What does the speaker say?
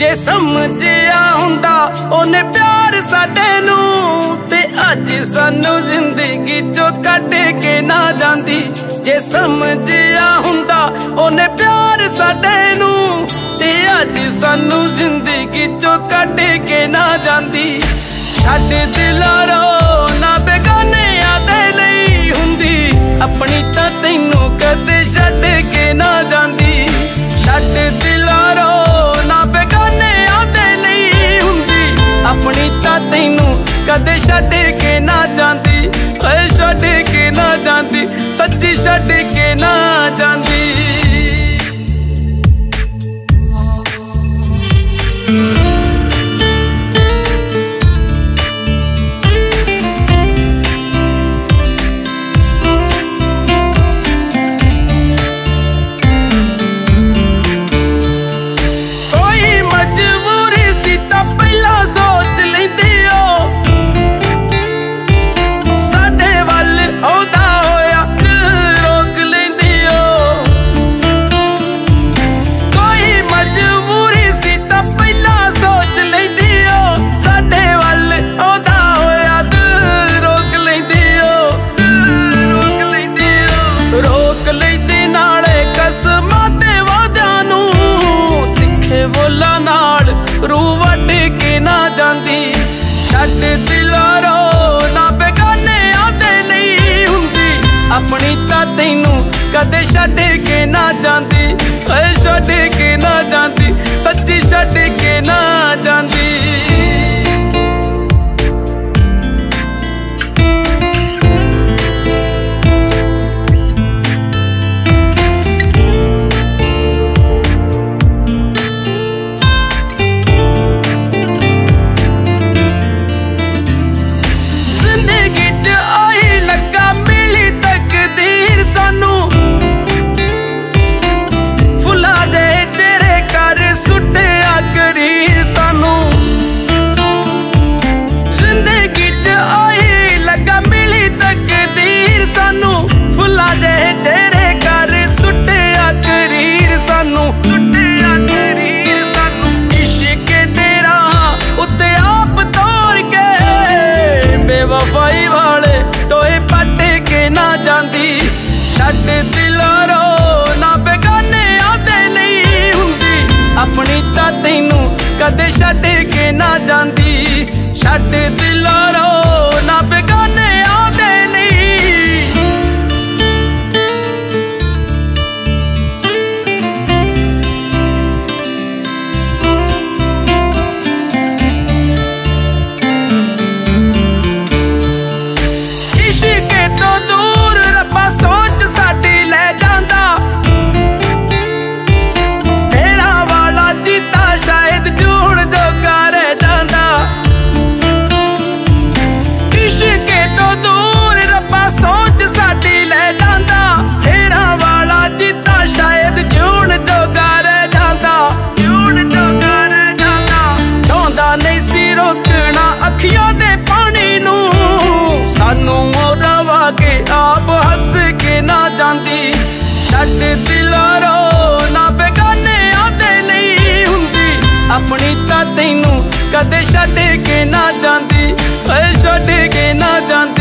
जे समझिया हुंदा ओने प्यार साडे नूं ते अज सानू जिंदगी चो कट के ना जांदी। जे समझिया हुंदा ओने प्यार साडे नूं ते अज सानू जिंदगी चो कट के ना जांदी। छड्ड दिला रो ना बेगाने आदे लई हुंदी, अपनी तां तैनूं कदे छड्ड के ना जांदी। छड्ड दिला रो ना बेगाने आदे लई हुंदी, अपनी तां तैनूं कदे छड्ड के ना जांदी। ओए छड्ड के ना जांदी, सच्ची छड्ड के ना जांदी। रूह वट के ना जांदी। छड्ड दिला रो ना बेगाने आदे लई हुंदी, अपनी तां तैनूं कदे छड्ड के ना जांदी। ओए छड्ड के ना जांदी, सच्ची छड्ड के ना जांदी। वफाई वाले टोए पट के ना जांदी। छड्ड दिला रो ना बेगाने आदे लई हुंदी, अपनी तां तैनूं कदे छड्ड के ना जांदी। छड्ड दिला रो ना बेगाने आदे लई। अखियां दे पानी नूं सानू रवा के आप हस के ना जांदी। छड्ड दिला रो ना बेगाने आदे लई हुंदी, अपनी तां तैनूं कदे छड्ड के ना जांदी। ओए छड्ड के ना जांदी।